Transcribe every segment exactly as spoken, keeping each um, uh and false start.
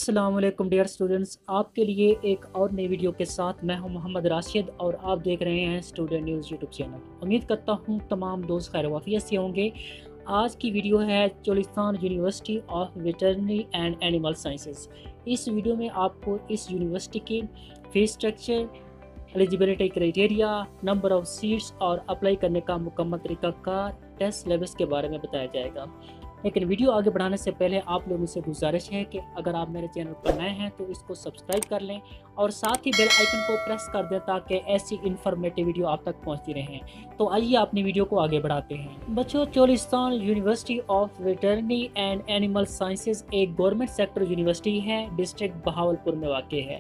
अस्सलाम वालेकुम dear students, आपके लिए एक और नई वीडियो के साथ मैं हूं मोहम्मद राशिद और आप देख रहे हैं स्टूडेंट न्यूज़ यूट्यूब चैनल। उम्मीद करता हूं तमाम दोस्त खैर वाफियत से होंगे। आज की वीडियो है Cholistan university of veterinary and animal sciences. इस वीडियो में आपको इस यूनिवर्सिटी की fees structure, eligibility criteria, number of seats और अप्लाई करने का मुकम्मल तरीक़ाकार, टेस्ट सिलेबस के बारे में बताया जाएगा। लेकिन वीडियो आगे बढ़ाने से पहले आप लोगों से गुजारिश है कि अगर आप मेरे चैनल पर नए हैं तो इसको सब्सक्राइब कर लें और साथ ही बेल आइकन को प्रेस कर दें ताकि ऐसी इन्फॉर्मेटिव वीडियो आप तक पहुंचती रहें। तो आइए अपनी वीडियो को आगे बढ़ाते हैं। बच्चों, Cholistan university of veterinary and animal sciences एक गवर्नमेंट सेक्टर यूनिवर्सिटी है, डिस्ट्रिक्ट बहावलपुर में वाक़ है।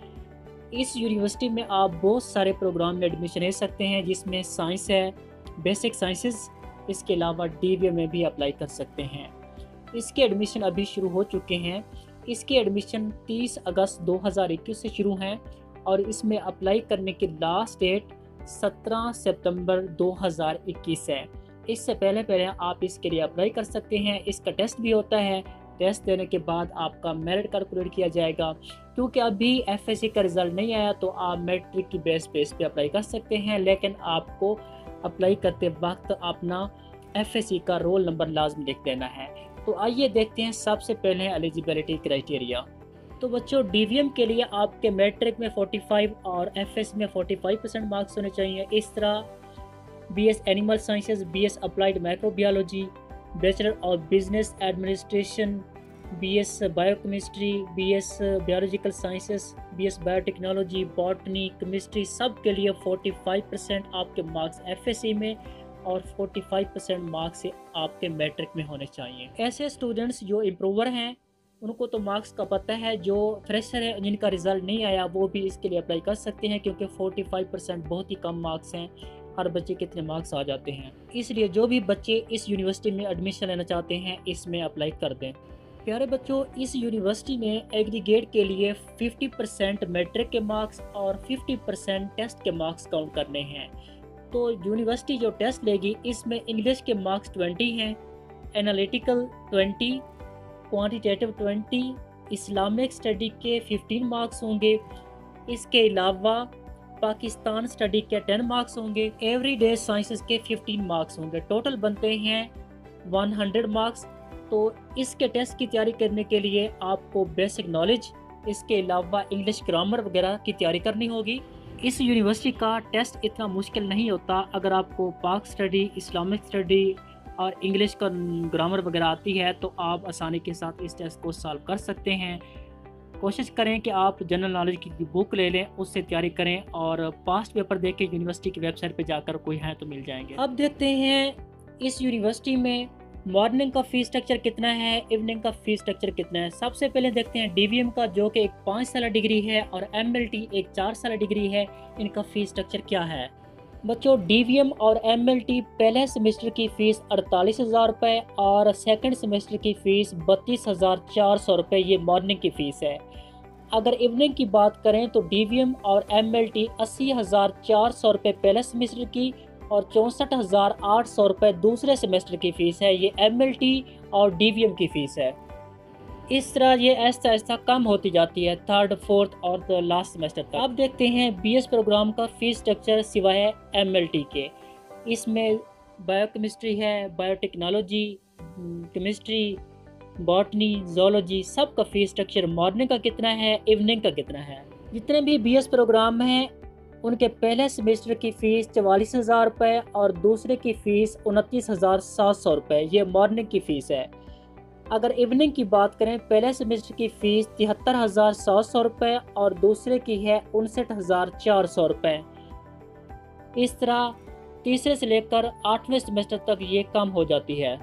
इस यूनिवर्सिटी में आप बहुत सारे प्रोग्राम में एडमिशन ले सकते हैं, जिसमें साइंस है, बेसिक साइंसेस, इसके अलावा डी वी ए में भी अप्लाई कर सकते हैं। इसके एडमिशन अभी शुरू हो चुके हैं। इसके एडमिशन तीस अगस्त दो हज़ार इक्कीस से शुरू हैं और इसमें अप्लाई करने की लास्ट डेट सत्रह सितंबर दो हज़ार इक्कीस है। इससे पहले पहले आप इसके लिए अप्लाई कर सकते हैं। इसका टेस्ट भी होता है। टेस्ट देने के बाद आपका मेरिट कैलकुलेट किया जाएगा। क्योंकि अभी एफ एस सी का रिज़ल्ट नहीं आया तो आप मैट्रिक की बेस बेस पे अप्लाई कर सकते हैं, लेकिन आपको अप्लाई करते वक्त अपना एफ एस सी का रोल नंबर लाजमी लिख देना है। तो आइए देखते हैं सबसे पहले एलिजिबिलिटी क्राइटेरिया। तो बच्चों, डी वी एम के लिए आपके मैट्रिक में पैंतालीस और एफ एस सी में पैंतालीस परसेंट मार्क्स होने चाहिए। इस तरह B S animal sciences, B S applied microbiology, bachelor of business administration, B S biochemistry, B S biological sciences, B S biotechnology, botany, chemistry, सब के लिए पैंतालीस परसेंट आपके मार्क्स एफ एस सी में और पैंतालीस परसेंट मार्क्स से आपके मैट्रिक में होने चाहिए। ऐसे स्टूडेंट्स जो इम्प्रूवर हैं उनको तो मार्क्स का पता है, जो फ्रेशर है जिनका रिज़ल्ट नहीं आया वो भी इसके लिए अप्लाई कर सकते हैं, क्योंकि पैंतालीस परसेंट बहुत ही कम मार्क्स हैं। हर बच्चे कितने मार्क्स आ जाते हैं। इसलिए जो भी बच्चे इस यूनिवर्सिटी में एडमिशन लेना चाहते हैं इसमें अप्लाई कर दें। प्यारे बच्चों, इस यूनिवर्सिटी में एग्रीगेट के लिए पचास परसेंट मैट्रिक के मार्क्स और पचास परसेंट टेस्ट के मार्क्स काउंट करने हैं। तो यूनिवर्सिटी जो टेस्ट लेगी इसमें इंग्लिश के मार्क्स बीस हैं, एनालिटिकल बीस, क्वांटिटेटिव बीस, इस्लामिक स्टडी के पंद्रह मार्क्स होंगे। इसके अलावा पाकिस्तान स्टडी के दस मार्क्स होंगे, एवरीडे साइंसेस के पंद्रह मार्क्स होंगे। टोटल बनते हैं सौ मार्क्स। तो इसके टेस्ट की तैयारी करने के लिए आपको बेसिक नॉलेज, इसके अलावा इंग्लिश ग्रामर वगैरह की तैयारी करनी होगी। इस यूनिवर्सिटी का टेस्ट इतना मुश्किल नहीं होता। अगर आपको पाक स्टडी, इस्लामिक स्टडी और इंग्लिश का ग्रामर वगैरह आती है तो आप आसानी के साथ इस टेस्ट को सॉल्व कर सकते हैं। कोशिश करें कि आप जनरल नॉलेज की बुक ले लें, उससे तैयारी करें और पास्ट पेपर देख के यूनिवर्सिटी की वेबसाइट पर जाकर कोई है तो मिल जाएंगे। अब देखते हैं इस यूनिवर्सिटी में मॉर्निंग का फीस स्ट्रक्चर कितना है, इवनिंग का फीस स्ट्रक्चर कितना है। सबसे पहले देखते हैं डी वी एम का, जो कि एक पाँच साल डिग्री है, और एम एल टी एक चार साल डिग्री है। इनका फीस स्ट्रक्चर क्या है बच्चों? डी वी एम और एम एल टी पहले सेमेस्टर की फ़ीस अड़तालीस हज़ार रुपये और सेकंड सेमेस्टर की फ़ीस बत्तीस हज़ार चार सौ रुपये ये मॉर्निंग की फ़ीस है। अगर इवनिंग की बात करें तो डी वी एम और एम एल टी अस्सी हज़ार चार सौ रुपये पहले सेमेस्टर की और चौंसठ हज़ार आठ सौ रुपये दूसरे सेमेस्टर की फ़ीस है। ये एम एल टी और डी वी एम की फ़ीस है। इस तरह ये ऐसा ऐसा कम होती जाती है थर्ड, फोर्थ और लास्ट सेमेस्टर तक। अब देखते हैं बी एस प्रोग्राम का फ़ीस स्ट्रक्चर सिवाय एम एल टी के। इसमें बायोकेमिस्ट्री है, बायोटेक्नोलॉजी, केमिस्ट्री, बॉटनी, जोलॉजी, सब का फ़ीस स्ट्रक्चर मॉर्निंग का कितना है, इवनिंग का कितना है। जितने भी बी एस प्रोग्राम हैं उनके पहले सेमेस्टर की फ़ीस चवालीस हज़ार रुपये और दूसरे की फ़ीस उनतीस हज़ार सात सौ रुपये ये मॉर्निंग की फ़ीस है। अगर इवनिंग की बात करें, पहले सेमेस्टर की फ़ीस तिहत्तर हज़ार सात सौ रुपये और दूसरे की है उनसठ हज़ार चार सौ रुपये। इस तरह तीसरे से लेकर आठवें सेमेस्टर तक ये कम हो जाती है।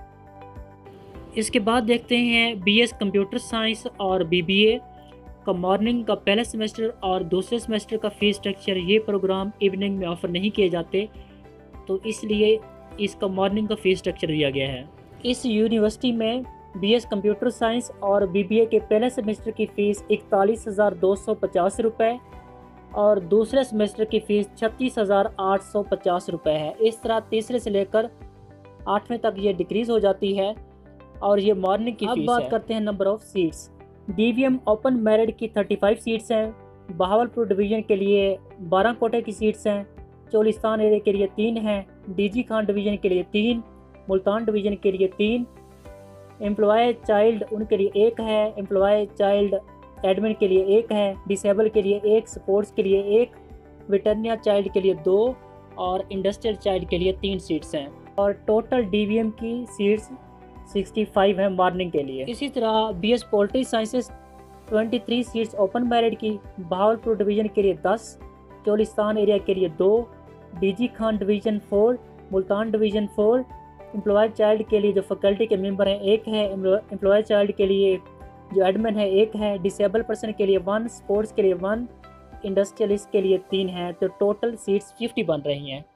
इसके बाद देखते हैं बी एस कंप्यूटर साइंस और बी बी ए का मॉर्निंग का पहले सेमेस्टर और दूसरे सेमेस्टर का फ़ीस स्ट्रक्चर। ये प्रोग्राम इवनिंग में ऑफ़र नहीं किए जाते, तो इसलिए इसका मॉर्निंग का फ़ीस स्ट्रक्चर दिया गया है। इस यूनिवर्सिटी में बी एस कंप्यूटर साइंस और बी बी ए के पहले सेमेस्टर की फ़ीस इकतालीस हज़ार दो सौ पचास रुपये और दूसरे सेमेस्टर की फ़ीस छत्तीस हज़ार आठ सौ पचास रुपये है। इस तरह तीसरे से लेकर आठवें तक ये डिक्रीज़ हो जाती है और ये मॉर्निंग की फ़ीस है। अब बात करते हैं number of seats. DVM open merit की पैंतीस सीट्स हैं। बहावलपुर डिवीज़न के लिए बारह कोटे की सीट्स हैं। चोलिस्तान एरिया के लिए तीन हैं। डीजी खान डिवीज़न के लिए तीन, मुल्तान डिवीज़न के लिए तीन, एम्प्लॉय चाइल्ड उनके लिए एक है, एम्प्लॉय चाइल्ड एडमिन के लिए एक है, डिसेबल के लिए एक, स्पोर्ट्स के लिए एक, वेटरनिया चाइल्ड के लिए दो और इंडस्ट्रियल चाइल्ड के लिए तीन सीट्स हैं। और टोटल डीवीएम की सीट्स पैंसठ है मॉर्निंग के लिए। इसी तरह बीएस पॉलिटिकल साइंसेस तेईस सीट्स ओपन मेरिट की। बहावलपुर डिवीज़न के लिए दस, चोलिस्तान एरिया के लिए दो, DG Khan division four, Multan division four, employ child के लिए जो फैकल्टी के मेंबर हैं एक है, एम्प्लॉय चाइल्ड के लिए जो एडमिन है एक है, डिसेबल पर्सन के लिए वन, स्पोर्ट्स के लिए वन, इंडस्ट्रियलिस्ट के लिए तीन हैं। तो टोटल सीट्स पचास बन रही हैं।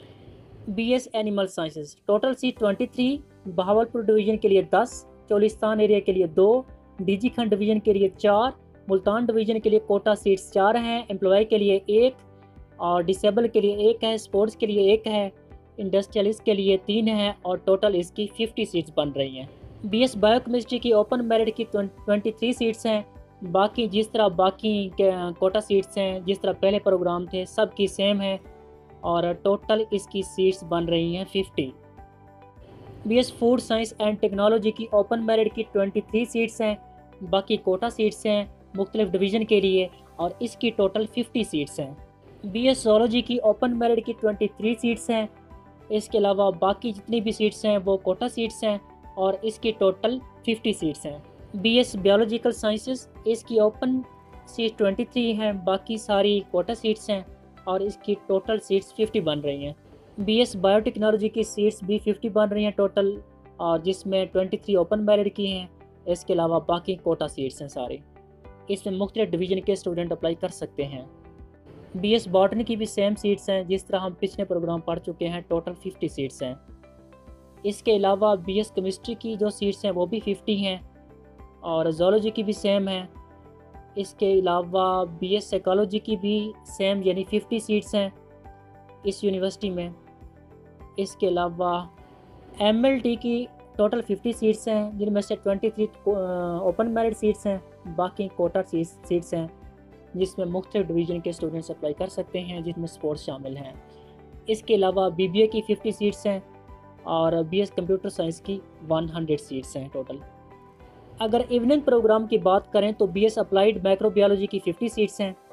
BS animal sciences total seat तेईस, बहावलपुर डिवीज़न के लिए दस, चोलिस्तान एरिया के लिए दो, डीजी खान डिवीज़न के लिए चार, मुल्तान डिवीज़न के लिए कोटा सीट्स चार हैं, एम्प्लॉय के लिए एक और डिसेबल के लिए एक है, स्पोर्ट्स के लिए एक है, इंडस्ट्रियलिस्ट के लिए तीन हैं और टोटल इसकी पचास सीट्स बन रही हैं। बीएस बायोकेमिस्ट्री की ओपन मेरिट की तेईस सीट्स हैं। बाकी जिस तरह बाकी कोटा सीट्स हैं, जिस तरह पहले प्रोग्राम थे, सब की सेम है और टोटल इसकी सीट्स बन रही हैं पचास। BS food science and technology की ओपन मेरिट की तेईस सीट्स हैं। बाकी कोटा सीट्स हैं मुख्तलिफ डिवीज़न के लिए और इसकी टोटल पचास सीट्स हैं। बीएस ज़ूलॉजी की ओपन मेरिट की तेईस सीट्स हैं। इसके अलावा बाकी जितनी भी सीट्स हैं वो कोटा सीट्स हैं और इसकी टोटल पचास सीट्स हैं। बीएस बायोलॉजिकल साइंसेस इसकी ओपन सीट तेईस हैं, बाकी सारी कोटा सीट्स हैं और इसकी टोटल सीट्स पचास बन रही हैं। बीएस बायोटेक्नोलॉजी की सीट्स भी पचास बन रही हैं टोटल, और जिसमें तेईस ओपन मेरिट की हैं। इसके अलावा बाकी कोटा सीट्स हैं सारे। इसमें मुख्तलिफ डिवीज़न के स्टूडेंट अप्लाई कर सकते हैं। बीएस बॉटनी की भी सेम सीट्स हैं, जिस तरह हम पिछले प्रोग्राम पढ़ चुके हैं, टोटल पचास सीट्स हैं। इसके अलावा बीएस केमिस्ट्री की जो सीट्स हैं वो भी पचास हैं और ज़ूलॉजी की भी सेम है। इसके अलावा बीएस साइकोलॉजी की भी सेम यानी पचास सीट्स हैं इस यूनिवर्सिटी में। इसके अलावा एमएलटी की टोटल पचास सीट्स हैं, जिनमें से तेईस ओपन मेरिट सीट्स हैं, बाकी कोटा सीट्स हैं जिसमें मुख्तलिफ डिवीज़न के स्टूडेंट्स अप्लाई कर सकते हैं, जिसमें स्पोर्ट्स शामिल हैं। इसके अलावा बीबीए की पचास सीट्स हैं और बीएस कंप्यूटर साइंस की सौ सीट्स हैं टोटल। अगर इवनिंग प्रोग्राम की बात करें तो बीएस अप्लाइड माइक्रोबायोलॉजी की पचास सीट्स हैं,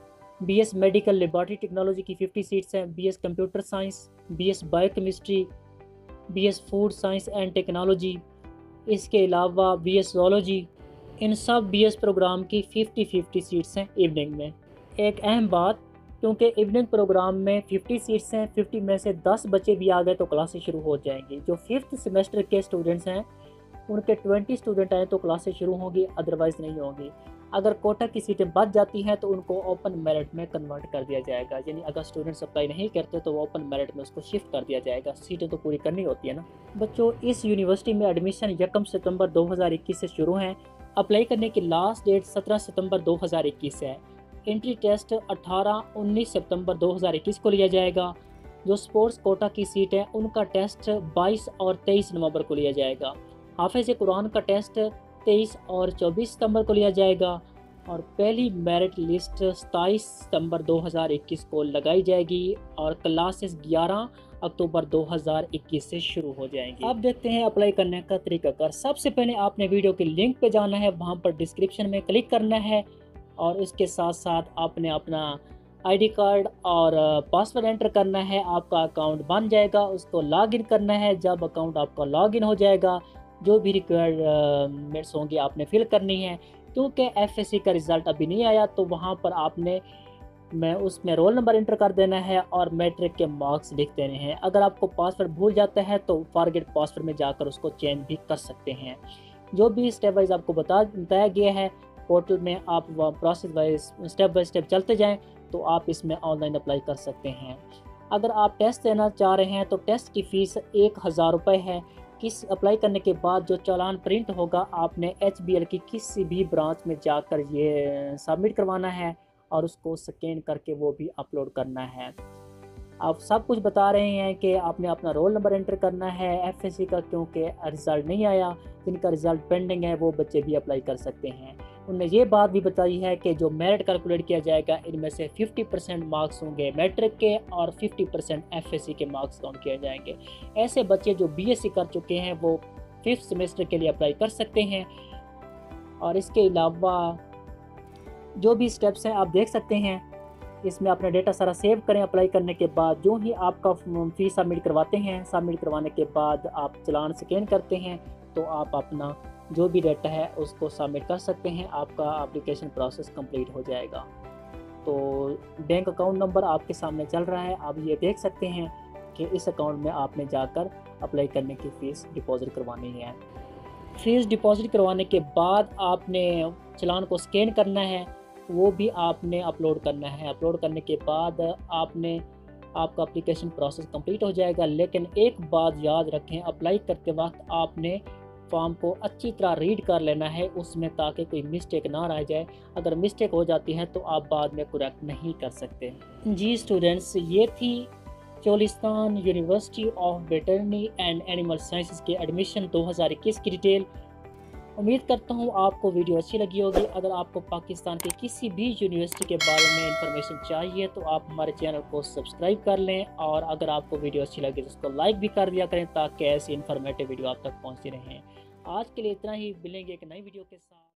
बीएस मेडिकल लेबॉरेटरी टेक्नोलॉजी की पचास सीट्स हैं, BS computer science, BS biochemistry, BS food science and technology, इसके अलावा बीएस ज़ूलॉजी, इन सब बीएस प्रोग्राम की पचास पचास सीट्स हैं इवनिंग में। एक अहम बात, क्योंकि इवनिंग प्रोग्राम में पचास सीट्स हैं, पचास में से दस बच्चे भी आ गए तो क्लासेस शुरू हो जाएंगी। जो फिफ्थ सेमेस्टर के स्टूडेंट्स हैं उनके बीस स्टूडेंट आए तो क्लासेस शुरू होंगी, अदरवाइज़ नहीं होंगी। अगर कोटा की सीटें बच जाती हैं तो उनको ओपन मेरिट में कन्वर्ट कर दिया जाएगा, यानी अगर स्टूडेंट्स अप्लाई नहीं करते तो ओपन मेरिट में उसको शिफ्ट कर दिया जाएगा। सीटें तो पूरी करनी होती है ना बच्चों। इस यूनिवर्सिटी में एडमिशन यकम सितंबर दो हज़ार इक्कीस से शुरू हैं। अप्लाई करने की लास्ट डेट सत्रह सितंबर दो हज़ार इक्कीस है। एंट्री टेस्ट अठारह उन्नीस सितंबर दो हज़ार इक्कीस को लिया जाएगा। जो स्पोर्ट्स कोटा की सीट है उनका टेस्ट बाईस और तेईस नवंबर को लिया जाएगा। हाफिज़ कुरान का टेस्ट तेईस और चौबीस सितंबर को लिया जाएगा और पहली मेरिट लिस्ट सत्ताईस सितंबर दो हज़ार इक्कीस को लगाई जाएगी और क्लासेस ग्यारह अक्टूबर दो हज़ार इक्कीस से शुरू हो जाएंगी। अब देखते हैं अप्लाई करने का तरीकाकार। सबसे पहले आपने वीडियो के लिंक पे जाना है, वहाँ पर डिस्क्रिप्शन में क्लिक करना है और इसके साथ साथ आपने अपना आईडी कार्ड और पासवर्ड एंटर करना है। आपका अकाउंट बन जाएगा, उसको लॉगिन करना है। जब अकाउंट आपका लॉगिन हो जाएगा, जो भी रिक्वायरमेंट्स होंगी आपने फिल करनी है। क्योंकि एफएससी का रिज़ल्ट अभी नहीं आया तो वहाँ पर आपने मैं उसमें रोल नंबर एंटर कर देना है और मैट्रिक के मार्क्स लिख देने हैं। अगर आपको पासवर्ड भूल जाता है तो फॉरगेट पासवर्ड में जाकर उसको चेंज भी कर सकते हैं। जो भी स्टेप वाइज आपको बता बताया गया है पोर्टल में, आप process wise step by step चलते जाएं तो आप इसमें ऑनलाइन अप्लाई कर सकते हैं। अगर आप टेस्ट देना चाह रहे हैं तो टेस्ट की फ़ीस एक हज़ार रुपये है। किस अप्लाई करने के बाद जो चालान प्रिंट होगा आपने एच बी एल की किसी भी ब्रांच में जाकर ये सबमिट करवाना है और उसको स्कैन करके वो भी अपलोड करना है। आप सब कुछ बता रहे हैं कि आपने अपना रोल नंबर एंटर करना है एफएससी का, क्योंकि रिज़ल्ट नहीं आया। जिनका रिज़ल्ट पेंडिंग है वो बच्चे भी अप्लाई कर सकते हैं। उन्होंने ये बात भी बताई है कि जो मेरिट कैलकुलेट किया जाएगा इनमें से फिफ्टी परसेंट मार्क्स होंगे मैट्रिक के और फिफ्टी परसेंट एफएससी के मार्क्स काउंट किए जाएंगे। ऐसे बच्चे जो बीएससी कर चुके हैं वो फिफ्थ सेमेस्टर के लिए अप्लाई कर सकते हैं। और इसके अलावा जो भी स्टेप्स हैं आप देख सकते हैं, इसमें अपना डेटा सारा सेव करें। अप्लाई करने के बाद जो ही आपका फीस सबमिट करवाते हैं, सबमिट करवाने के बाद आप चालान स्कैन करते हैं तो आप अपना जो भी डेटा है उसको सबमिट कर सकते हैं, आपका एप्लीकेशन प्रोसेस कंप्लीट हो जाएगा। तो बैंक अकाउंट नंबर आपके सामने चल रहा है, आप ये देख सकते हैं कि इस अकाउंट में आपने जाकर अप्लाई करने की फ़ीस डिपॉज़िट करवानी है। फ़ीस डिपॉज़िट करवाने के बाद आपने चालान को स्कैन करना है, वो भी आपने अपलोड करना है। अपलोड करने के बाद आपने आपका एप्लीकेशन प्रोसेस कंप्लीट हो जाएगा। लेकिन एक बात याद रखें, अप्लाई करते वक्त आपने फॉर्म को अच्छी तरह रीड कर लेना है उसमें, ताकि कोई मिस्टेक ना रह जाए। अगर मिस्टेक हो जाती है तो आप बाद में करेक्ट नहीं कर सकते। जी स्टूडेंट्स, ये थी Cholistan university of veterinary and animal sciences के एडमिशन दो हज़ार इक्कीस की डिटेल। उम्मीद करता हूँ आपको वीडियो अच्छी लगी होगी। अगर आपको पाकिस्तान के किसी भी यूनिवर्सिटी के बारे में इंफॉर्मेशन चाहिए तो आप हमारे चैनल को सब्सक्राइब कर लें, और अगर आपको वीडियो अच्छी लगे तो उसको लाइक भी कर दिया करें ताकि ऐसी इन्फॉर्मेटिव वीडियो आप तक पहुँचती रहें। आज के लिए इतना ही, मिलेंगे एक नई वीडियो के साथ।